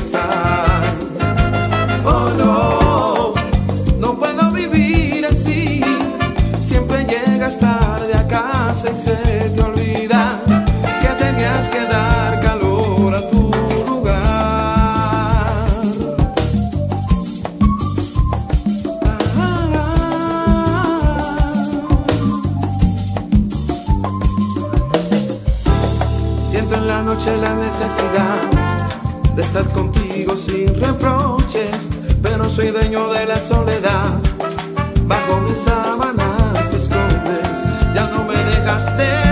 regresar. Oh no, no puedo vivir así. Siempre llegas tarde a casa y se te olvida que tenías que dar calor a tu lugar. Siento en la noche la necesidad de estar contigo sin reproches, pero soy dueño de la soledad. Bajo mi sábana te escondes, ya no me dejas de